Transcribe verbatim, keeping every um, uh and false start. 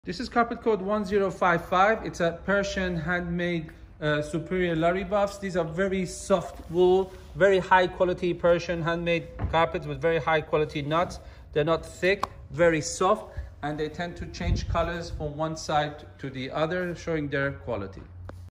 This is carpet code one zero five five. It's a Persian handmade uh, superior lorry buffs. These are very soft wool, very high quality Persian handmade carpets with very high quality nuts. They're not thick, very soft, and they tend to change colors from one side to the other, showing their quality.